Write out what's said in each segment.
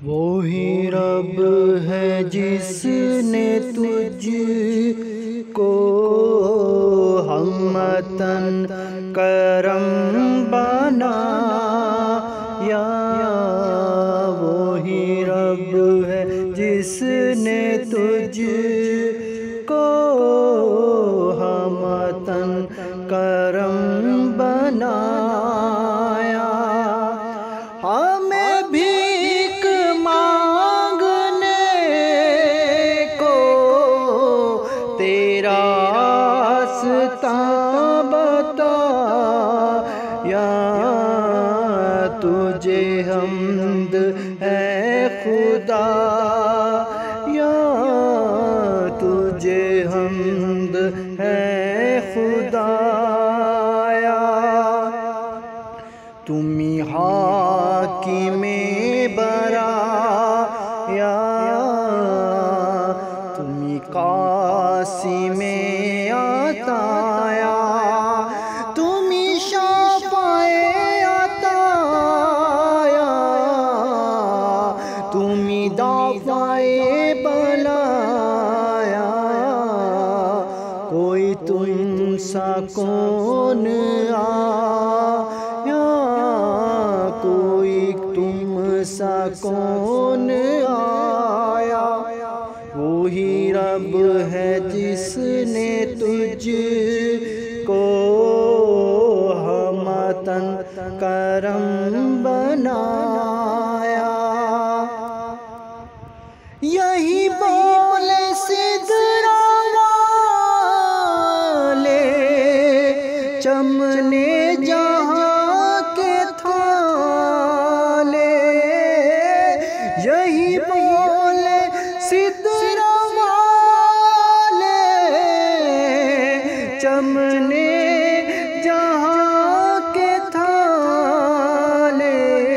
वो ही रब है जिसने तुझको हमतन करम बनाया। वो ही रब है जिसने तुझको हमतन करम बनाया। हमें भीख मांगने को तेरा रास्ता बताया। तुझे हम्द है खुदा या तुझे हम्द है खुदाया। तुम्ही हाकिमे बराया, तुम्ही कासिमे अताया, तुम्ही शाफाए अताया, तुम्ही दाफाए बलाया। कोई तुम सा कौन आया, कोई तुम सा कौन आया। वो ही रब है जिसने तुझको हमतन करम बनाया। यही बोले सिदरा वाले चमने जहाँ के थाले। यही बोले सिदरा वाले चमने जहाँ के थाले।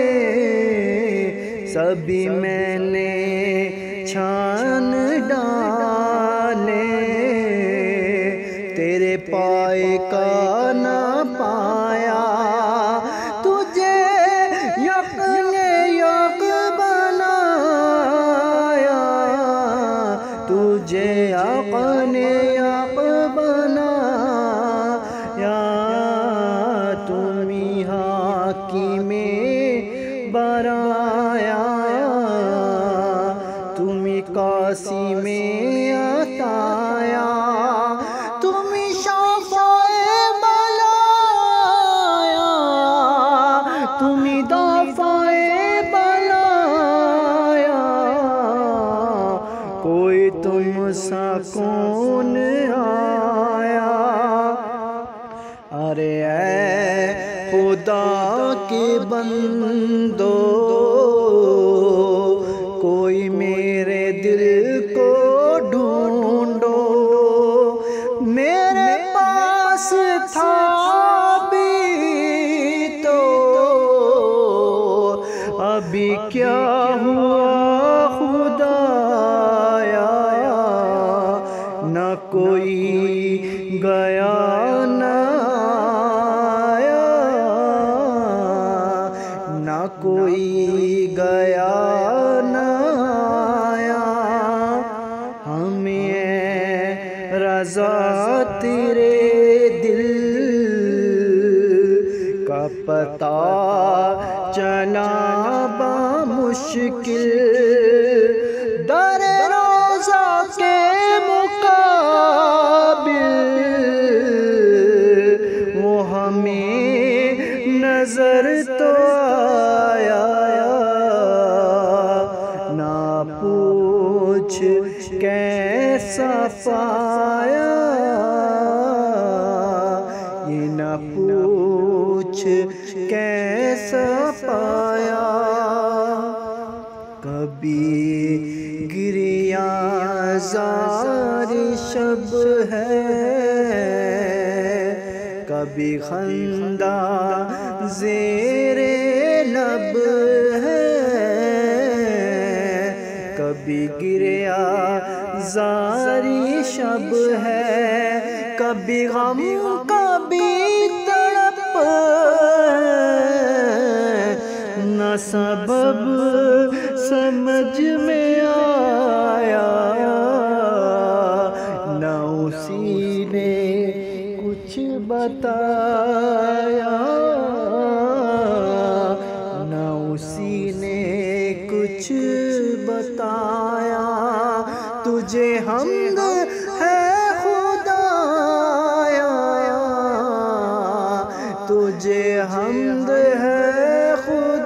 सभी मैंने छान डाले, तेरे पाए का न पाया। तुझे यक़्ने यक़ बनाया, तुझे यक़्ने यक़ बनाया। तुम्ही हाकिमे बराया, तुम्ही कासिमे अताया, तुम्ही शाफाए बलाया, तुम्ही दाफाए बलाया। कोई तुम सा कौन आया। अरे ऐ खुदा के बंदो, कोई मेरे दिल को ढूंढो। मेरे पास था भी तो अभी क्या हुआ खुदाया। न कोई गया न आया, न कोई गया न आया। हमें रज़ा तेरे दिल का पता चला बामुश्किल। दर रोज़ा के मुकाबिल वो हमें नजर तो आया। ना पूछ कैसा पाया, ये ना पूछ कैसा पाया। कभी गिरिया ज़ारी शब है, कभी खंदा ज़ेरे लब है। कभी गिरिया ज़ारी शब है, कभी गम कभी तड़प है। न सबब बताया, न उसी ने कुछ बताया। तुझे हमद है खुदाया, तुझे हमद है खुदाया।